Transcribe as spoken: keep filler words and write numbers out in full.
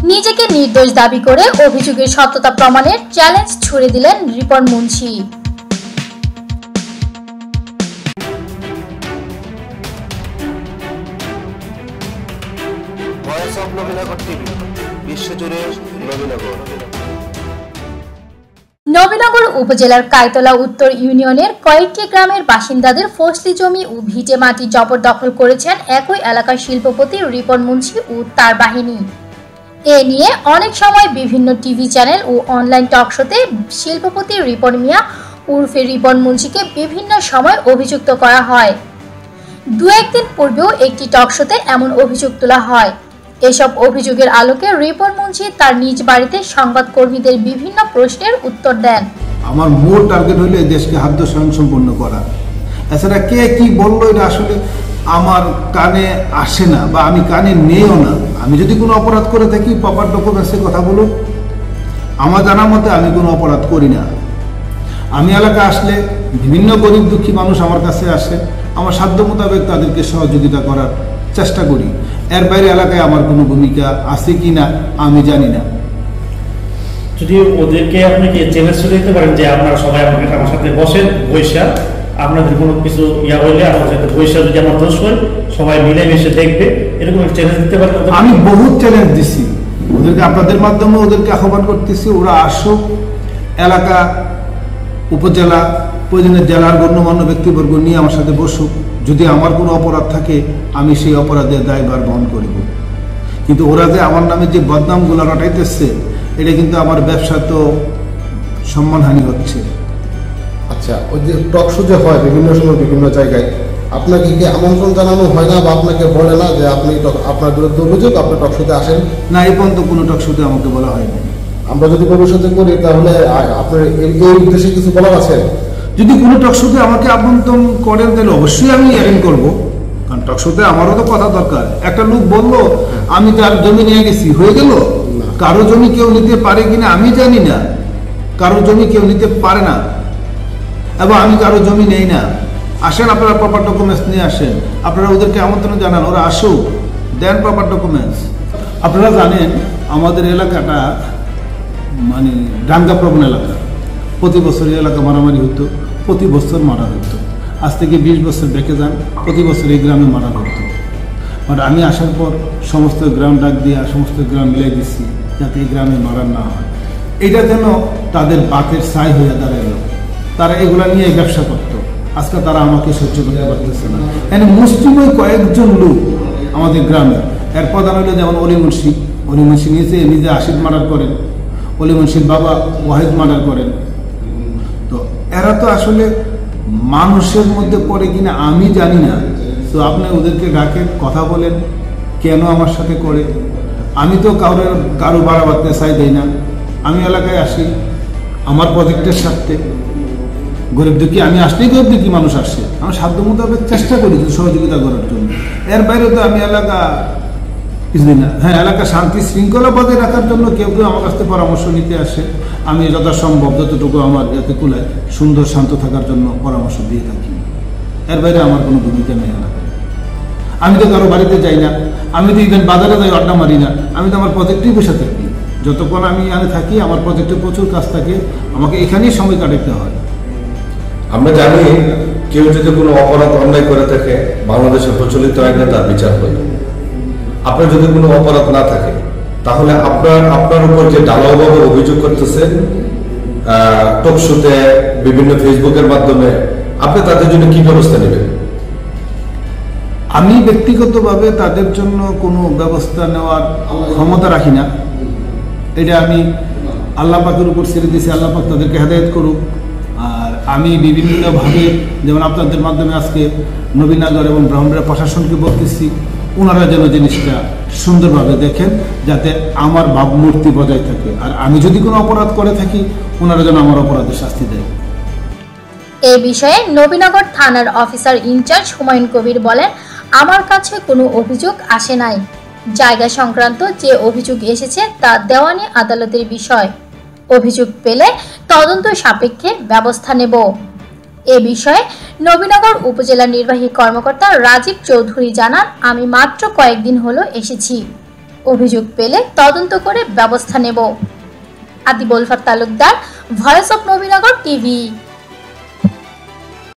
নিজেকে নির্দোষ দাবি করে অভিযোগের সত্যতা প্রমাণের চ্যালেঞ্জ ছুড়ে দিলেন রিপন মুন্সি। নবীনগর উপজেলার কাইতলা উত্তর ইউনিয়নের কয়েকটি গ্রামের বাসিন্দাদের ফসলি জমি ও ভিটে মাটি জবরদখল করেছেন একই এলাকার শিল্পপতি রিপন মুন্সি ও তার বাহিনী। এ নিয়ে অনেক সময় বিভিন্ন টিভি চ্যানেল ও অনলাইন টক শোতে শিল্পপতি রিপন মিয়া উর্ফে রিপন মুন্সিকে বিভিন্ন সময় অভিযুক্ত করা হয়। দু একদিন পূর্বেও একটি টক শোতে এমন অভিযোগ তোলা হয়। এসব অভিযোগের আলোকে রিপন মুন্সি তার নিজ বাড়িতে সংবাদকর্মীদের বিভিন্ন প্রশ্নের উত্তর দেন। আমার মূল টার্গেট হলো এই দেশকে খাদ্য স্বয়ংসম্পূর্ণ করা। এছাড়া কে কি বললো এটা আসলে আমার কানে আসে না বা আমি কানে নেইও না। আমি যদি কোনো অপরাধ করে থাকি প্রপার ডকুমেন্টসে কথা বলুন। আমার জানা মতে আমি কোনো অপরাধ করি না। আমি এলাকা আসলে বিভিন্ন গরিব দুঃখী মানুষ আমার কাছে আসে, আমার সাধ্য মোতাবেক তাদেরকে সহযোগিতা করার চেষ্টা করি। এর বাইরে এলাকায় আমার কোনো ভূমিকা আছে কি না আমি জানি না। যদি ওদেরকে আপনি কি চ্যালেঞ্জ করে দিতে পারেন যে আপনারা সবাই আমাকে আমার সাথে বসেন, বৈশা আপনাদের কোনো কিছু ইয়া হইলে আমার সাথে বৈশা যদি আমার দোষ হয় সবাই মিলে মিশে দেখবে, এরকম চ্যালেঞ্জ দিতে পারেন? আমি বহুত চ্যালেঞ্জ দিছি ওদেরকে, আপনাদের মাধ্যমে ওদেরকে আহ্বান করতেছি ওরা আসুক, এলাকা উপজেলা প্রয়োজনে জেলার গণ্যমান্য ব্যক্তিবর্গ নিয়ে আমার সাথে বসুক। যদি আমার কোনো অপরাধ থাকে আমি সেই অপরাধের দায়ভার বহন করিব। কিন্তু ওরা যে আমার নামে যে বদনামগুলো রটাইতেছে এটা কিন্তু আমার ব্যবসা তো সম্মানহানি হচ্ছে। আচ্ছা, ওই যে টক শো যে হয় বিভিন্ন সময় বিভিন্ন জায়গায়, আপনাকে কি আমন্ত্রণ জানানো হয় না বা আপনাকে বলে না যে আপনি আপনার বিরুদ্ধে অভিযোগ আপনি টক শোতে আসেন? না, এই পর্যন্ত কোনো টক শোতে আমাকে বলা হয়নি। আমরা যদি ভবিষ্যতে করি তাহলে আপনার এই উদ্দেশ্যে কিছু বলার আছে? যদি কোনো টক শোতে আমাকে আমন্ত্রণ করেন তাহলে অবশ্যই আমি অ্যাটেন্ড করবো, কারণ টক শোতে আমারও তো কথা দরকার। একটা লোক বললো আমি তার জমি নিয়ে গেছি, হয়ে গেল? কারো জমি কেউ নিতে পারে কিনা আমি জানি না, কারো জমি কেউ নিতে পারে না এবং আমি কারো জমি নেই না। আসেন আপনারা প্রপার ডকুমেন্টস নিয়ে আসেন, আপনারা ওদেরকে আমন্ত্রণ জানান, ওরা আসুক, দেন প্রপার ডকুমেন্টস। আপনারা জানেন আমাদের এলাকাটা মানে দাঙ্গাপ্রবণ এলাকা, প্রতি বছর এই এলাকা মারামারি হতো, প্রতি বছর মারা হতো। আজ থেকে বিশ বছর বেঁকে যান, প্রতি বছর এই গ্রামে মারা হতো। বাট আমি আসার পর সমস্ত গ্রাম ডাক দিয়ে সমস্ত গ্রাম মিলাই দিচ্ছি যাতে এই গ্রামে মারা না হয়। এটা যেন তাদের বাতের ছাই হয়ে দাঁড়াইল। তারা এগুলা নিয়ে ব্যবসা করত, আজকে তারা আমাকে সহ্য করতে পারতেছে না। এখানে মুসলিমই কয়েকজন লোক আমাদের গ্রামে, এর প্রধান হইল যেমন অলি মুন্সি। অলি মুন্সি নিজে নিজে আশিদ মার্ডার করেন, অলি মুন্সির বাবা ওয়াহিদ মার্ডার করেন। তো এরা তো আসলে মানুষের মধ্যে পড়ে কিনা আমি জানি না। তো আপনি ওদেরকে ডাকেন, কথা বলেন কেন আমার সাথে করে। আমি তো কারোর কারো বাড়াবাড়তে চাই দেই না। আমি এলাকায় আসি আমার প্রজেক্টের সাথে, গরিব দুঃখী আমি আসলেই গরিব দুঃখী মানুষ আসে, আমি সাধ্য মোতাবেক চেষ্টা করি সহযোগিতা করার জন্য। এর বাইরে তো আমি এলাকা কিছুদিন না, হ্যাঁ এলাকা শান্তি শৃঙ্খলা বজায় রাখার জন্য কেউ কেউ আমার কাছ থেকে পরামর্শ নিতে আসে। আমি যথাসম্ভব যতটুকু আমার যাতে কুলায় সুন্দর শান্ত থাকার জন্য পরামর্শ দিয়ে থাকি। এর বাইরে আমার কোনো ভূমিকা নেই এলাকায়। আমি তো কারো বাড়িতে যাই না, আমি তো ইভেন বাজারে যাই আড্ডা মারি না, আমি তো আমার প্রজেক্টেই বসে থাকি। যতক্ষণ আমি এখানে থাকি আমার প্রজেক্টে প্রচুর কাজ থাকে, আমাকে এখানেই সময় কাটাতে হয়। আমরা জানি কেউ যদি কোনো অপরাধ অন্যায় করে থাকে বাংলাদেশের প্রচলিত আইনে তার বিচার হয়। আপনার যদি কোনো অপরাধ না থাকে তাহলে আপনার আপনার উপর যে ঢালাওভাবে অভিযোগ করতেছে টক শোতে বিভিন্ন ফেসবুকের মাধ্যমে, আপনি তাদের জন্য কি ব্যবস্থা নেবেন? আমি ব্যক্তিগতভাবে তাদের জন্য কোনো ব্যবস্থা নেওয়ার ক্ষমতা রাখি না। এটা আমি আল্লাহ পাকের উপর ছেড়ে দিয়েছি, আল্লাহ পাক তাদেরকে হেদায়েত করুক। আর আমি বিভিন্নভাবে যেমন আপনাদের মাধ্যমে আজকে নবীনগর এবং ব্রাহ্মণবাড়িয়া প্রশাসনকে বলতেছি ওনারা যেন জিনিসটা সুন্দরভাবে দেখেন যাতে আমার ভাবমূর্তি বজায় থাকে। আর আমি যদি কোনো অপরাধ করে থাকি ওনারা যেন আমার অপরাধের শাস্তি দেয়। এ বিষয়ে নবীনগর থানার অফিসার ইনচার্জ হুমায়ুন কবির বলেন, আমার কাছে কোনো অভিযোগ আসে নাই। জায়গা সংক্রান্ত যে অভিযোগ এসেছে তা দেওয়ানি আদালতের বিষয়। অভিযোগ পেলে তদন্ত সাপেক্ষে ব্যবস্থা নেব। এ বিষয়ে নবীনগর উপজেলা নির্বাহী কর্মকর্তা রাজীব চৌধুরী জানান, আমি মাত্র কয়েকদিন হলো এসেছি। অভিযোগ পেলে তদন্ত করে ব্যবস্থা নেব। Adib Ulfat Talukdar, voice of Nabinagar TV.